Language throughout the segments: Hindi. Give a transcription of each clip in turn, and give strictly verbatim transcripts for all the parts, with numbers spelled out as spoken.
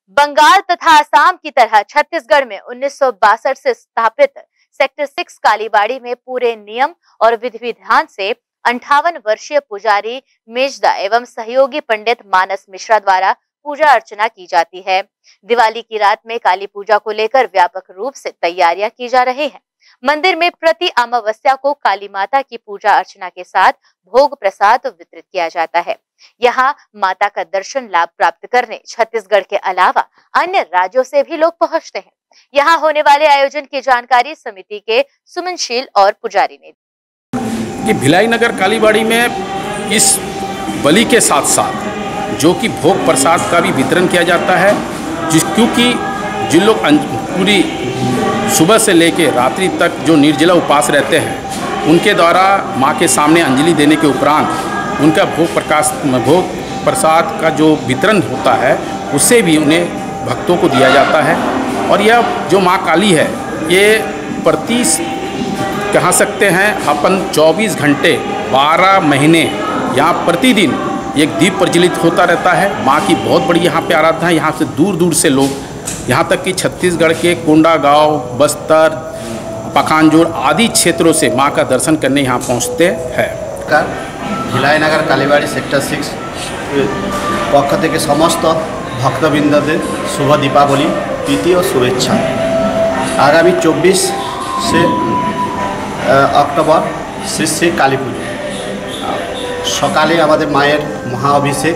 बंगाल तथा असम की तरह छत्तीसगढ़ में उन्नीस सौ बासठ से स्थापित सेक्टर सिक्स कालीबाड़ी में पूरे नियम और विधि विधान से अंठावन वर्षीय पुजारी मेजदा एवं सहयोगी पंडित मानस मिश्रा द्वारा पूजा अर्चना की जाती है। दिवाली की रात में काली पूजा को लेकर व्यापक रूप से तैयारियां की जा रही हैं। मंदिर में प्रति अमावस्या को काली माता की पूजा अर्चना के साथ भोग प्रसाद वितरित किया जाता है। यहाँ माता का दर्शन लाभ प्राप्त करने छत्तीसगढ़ के अलावा अन्य राज्यों से भी लोग पहुंचते हैं। यहाँ होने वाले आयोजन की जानकारी समिति के सुमनशील और पुजारी ने दी कि भिलाई नगर कालीबाड़ी में इस बलि के साथ साथ जो कि भोग प्रसाद का भी वितरण किया जाता है, जिस क्योंकि जिन लोग पूरी सुबह से लेकर रात्रि तक जो निर्जला उपवास रहते हैं उनके द्वारा माँ के सामने अंजलि देने के उपरांत उनका भोग प्रकाश भोग प्रसाद का जो वितरण होता है उससे भी उन्हें भक्तों को दिया जाता है। और यह जो माँ काली है ये प्रति कह सकते हैं अपन चौबीस घंटे बारह महीने यहाँ प्रतिदिन एक दीप प्रज्वलित होता रहता है। माँ की बहुत बड़ी यहाँ पे आराधना है। यहाँ से दूर दूर से लोग, यहाँ तक कि छत्तीसगढ़ के कोंडागांव, बस्तर, पखानजोर आदि क्षेत्रों से माँ का दर्शन करने यहाँ पहुँचते हैं। भिलाई नगर कालीबाड़ी सेक्टर सिक्स पक्ष থেকে समस्त भक्तबिंदे शुभ दीपावली प्रीति और शुभेच्छा। आगामी चौबीस से अक्टोबर श्री श्री काली पुजो सकाले आमादेर मायेर महाअभिषेक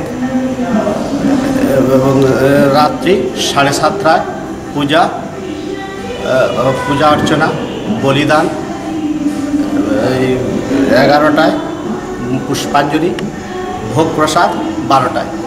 এবং রাত্রি সাড়ে সাতটায় পূজা পূজা অর্চনা বলিদান এগারোটায় পুষ্পাঞ্জলি ভোগ প্রসাদ বারোটায়।